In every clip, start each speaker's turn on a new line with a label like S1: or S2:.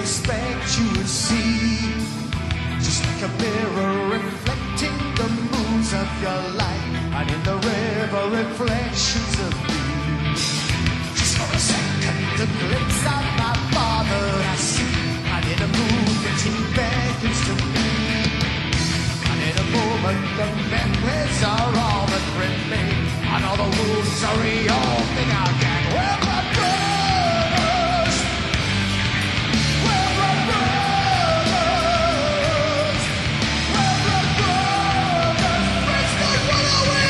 S1: expect you would see. Just like a mirror reflecting the moons of your life, and in the river reflections of me. Just for a second, a glimpse of my father I see, and in a movement he beckons to me. And in a moment the memories are all that remain, and all the wounds are reopening again. We're my brothers, we're my brothers, we're my brothers. Brixton, what are we?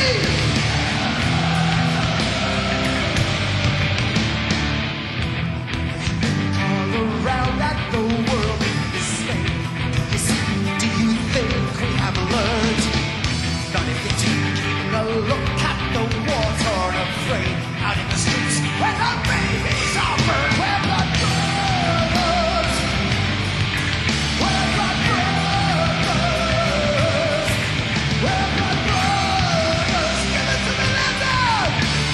S1: All around at the world in dismay. You see, do you think we have learned? Not if you're taking a look at the war-torn afraid out in the streets where the babies are burned. We're blood brothers, we're blood brothers, we're blood brothers. Give it to me, London!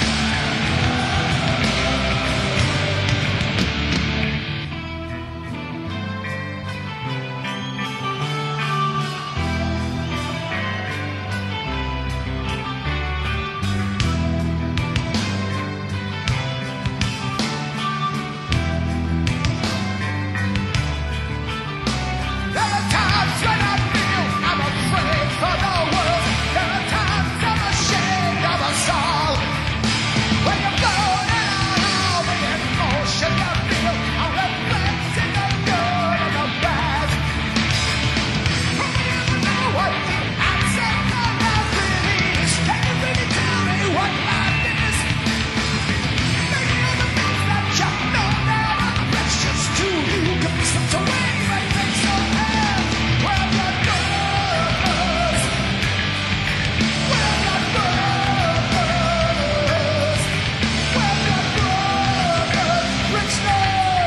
S1: There are times when I feel I'm afraid for the world. There are times I'm ashamed of us all. When you're gone and all the emotion you feel are reflecting the good and the bad. From the never know what the answer to everything is. Can you really tell me what life is? Maybe all the things that you know now are precious to you can be slipped away right next your hand. We're blood brothers, we're blood brothers, we're blood brothers. Brixton!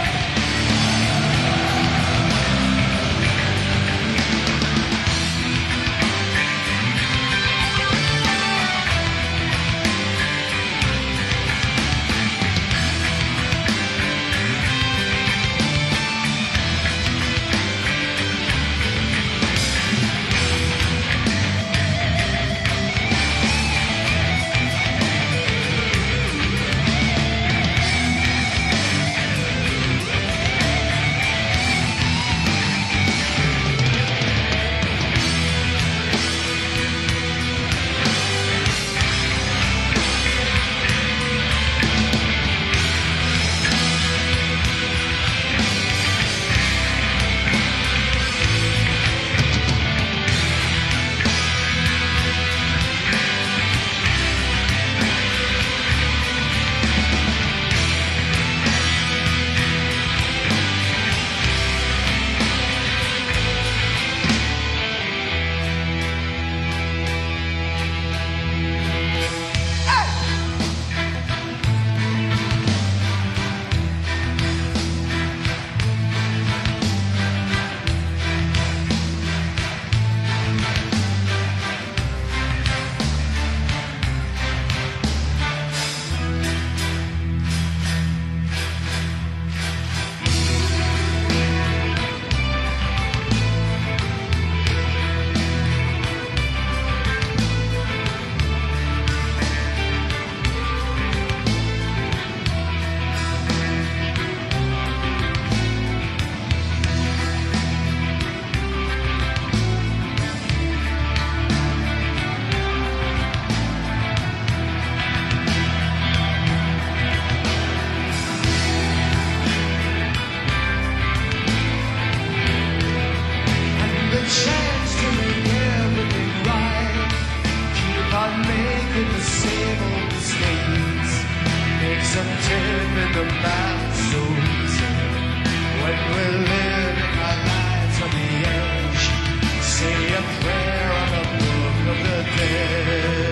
S1: The chance to make everything right, keep on making the same old mistakes, makes a turn in the mouth so easy. When we're living our lives on the edge, say a prayer on the book of the dead.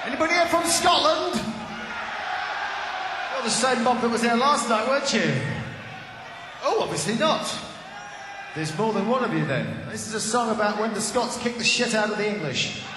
S1: Anybody here from Scotland? You're the same mob that was here last night, weren't you? Oh, obviously not. There's more than one of you then. This is a song about when the Scots kicked the shit out of the English.